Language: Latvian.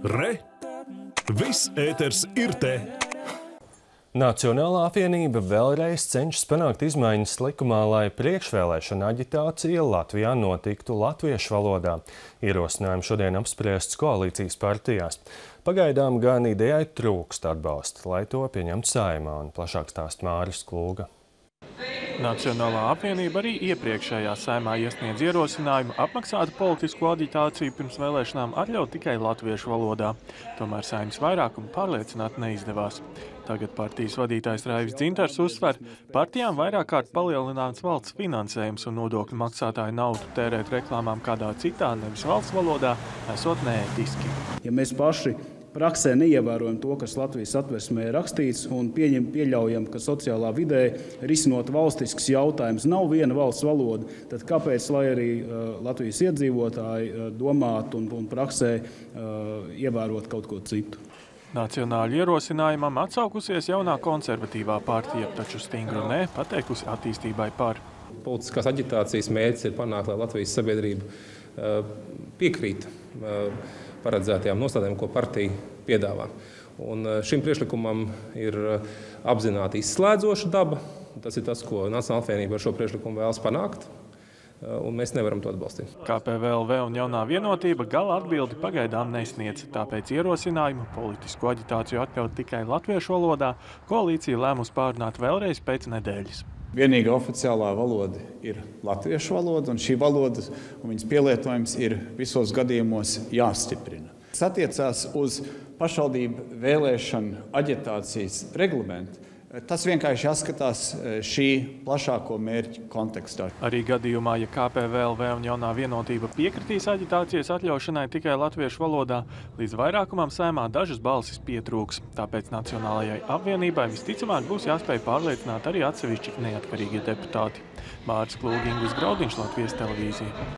Re! Viss ēters ir te! Nacionālā apvienība vēlreiz cenšas panākt izmaiņas likumā, lai priekšvēlēšana aģitācija Latvijā notiktu latviešu valodā. Ierosinājumu šodien apspriests koalīcijas partijās. Pagaidām gan idejai trūkst atbalsta, lai to pieņemtu Saeimā, un plašāk stāsta Māris Klūga. Nacionālā apvienība arī iepriekšējā Saeimā iesniedz ierosinājumu apmaksātu politisko aģitāciju pirms vēlēšanām atļaut tikai latviešu valodā. Tomēr Saeimas vairākumu pārliecināt neizdevās. Tagad partijas vadītājs Raivis Dzintars uzsver, partijām vairāk kārt palielināts valsts finansējums un nodokļu maksātāju naudu tērēt reklāmām kādā citā, nevis valsts valodā, esot neētiski. Ja mēs paši praksē neievērojam to, kas Latvijas Satversmē ir rakstīts, un pieļaujam, ka sociālā vidē risinot valstisks jautājums nav viena valsts valoda, tad kāpēc, lai arī Latvijas iedzīvotāji domātu un praksē ievērot kaut ko citu? Nacionāļu ierosinājumam atsaukusies jaunā konservatīvā partija, taču stingru nē pateikusi attīstībai par. Politiskās aģitācijas mērķis ir panākt, lai Latvijas sabiedrība piekrīt paredzētajām nostādēm, ko partija piedāvā. Un šim priekšlikumam ir apzināti izslēdzoša daba. Tas ir tas, ko Nacionālā apvienība ar šo priekšlikumu vēlas panākt, un mēs nevaram to atbalstīt. KPVLV un jaunā vienotība gala atbildi pagaidām nesniedz, tāpēc ierosinājumu politisko aģitāciju atļaut tikai latviešu valodā koalīcija lēmusi pārunāt vēlreiz pēc nedēļas. Vienīgā oficiālā valoda ir latviešu valoda, un šī valoda un viņas pielietojums ir visos gadījumos jāstiprina. Tas attiecās uz pašvaldību vēlēšanu aģitācijas reglamentu. Tas vienkārši jāskatās šī plašāko mērķu kontekstā. Arī gadījumā, ja KPVLV un jaunā vienotība piekritīs aģitācijas atļaušanai tikai latviešu valodā, līdz vairākumam Saeimā dažas balsis pietrūks. Tāpēc Nacionālajai apvienībai visticamāk būs jāspēj pārliecināt arī atsevišķi neatkarīgie deputāti. Māris Klūga, Ingus Graudiņš, Latvijas televīzija.